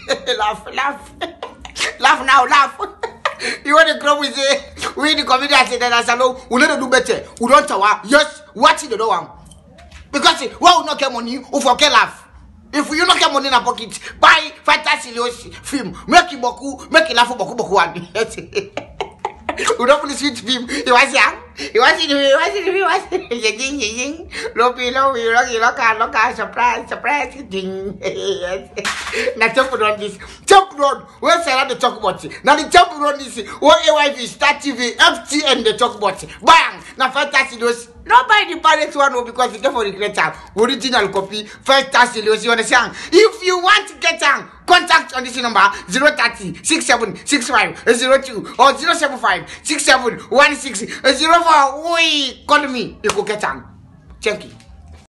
Laugh. Laugh now, laugh. You want to grow with it? We the comedians say that as alone, we need to do better. We don't talk. Yes, watch it the one. Because we will not get money, we forget laugh. If you not get money in a pocket, buy fantasy film, make it boku, make it laugh for boku one. We don't feel sweet film. He was young. He was surprise. Ding. Now jump on this. Jump road. Where's I the talk about it? Now the jump road is what AYV, Star TV, FTN the talk about it. Bang! Now fantasy those. Nobody the parents one because it's for the creator. Original copy. Fantasy those you understand? If you want to get on, contact on this number 030 6765 02 or 075 6716 04. Call me. You go get on. Check it.